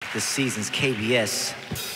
The Seasons KBS.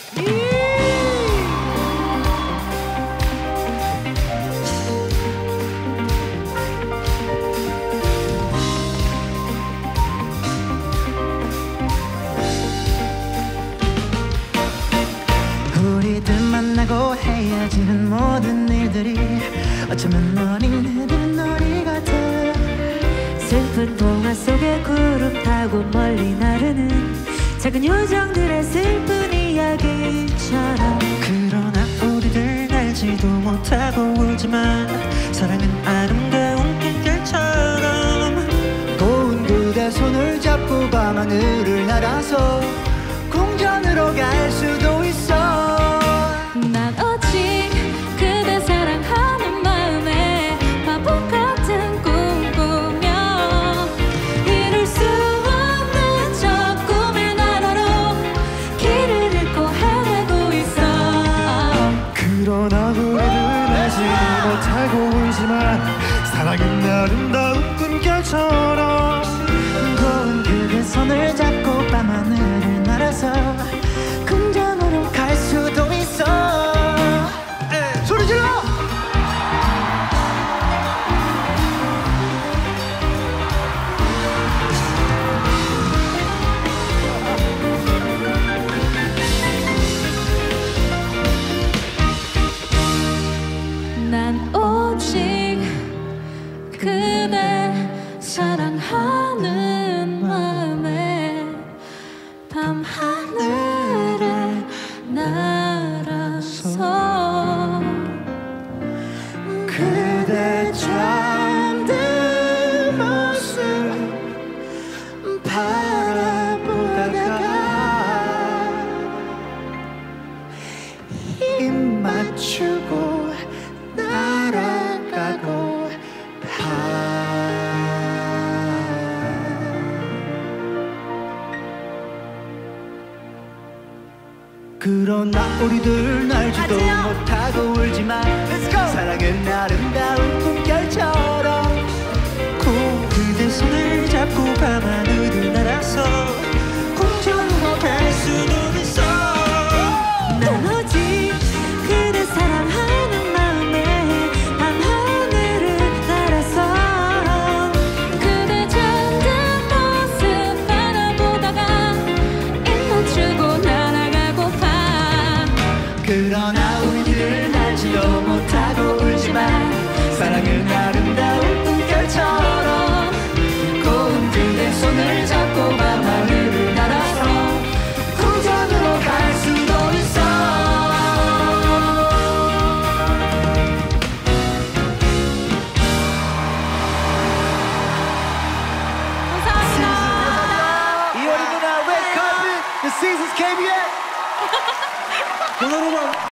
우리들 만나고 헤어지는 모든 일들이 어쩌면 어린애들은 놀이 같아. 슬픈 동화 속에 구름 타고 멀리 나르는 작은 요정들의 슬픈 이야기처럼. 그러나 우리들 알지도 못하고 울지만 사랑은 아름다운 꿈결처럼. 고운 그대 손을 잡고 밤하늘을 날아서 궁전으로 갈 수도 있어. 난 오직 그대 사랑하는 마음에 바보 같은 꿈 꾸며 이룰 수 없는 저 꿈을 나라로 길을 잃고 헤매고 있어. 그러나 우리는 알지 못하고 울지만 사랑은 아름다운 꿈결처럼. 고운 그대 손을 잡고 밤하늘을 날아서 궁전으로 갈 수도 있어. 소리 질러! 난 오직 그대 사랑하는 마음에 밤하늘에 날아서 그대 잠든 모습 바라보다가 힘 맞추고 날아가고 그러나 우리들은 알지도 못하고 울지만 사랑은 아름다운 꿈결처럼. 고운 그대 손을 잡고 밤하늘을 날아서 궁전으로 갈 수도 있어. 난 오직 그대 사랑하는 마음에 밤하늘을 날아서 그대 잠든 모습 바라보다가 입 맞추고 날아가고파. 그러나 우리들은 알지도 못하고 울지만 사랑은 아름다운 꿈결처럼. 고운 그대 손을 잡고 밤하늘을 날아서 궁전으로 갈 수도 있어. 감사합니다. 이효리 누나 red carpet, The Seasons KBS.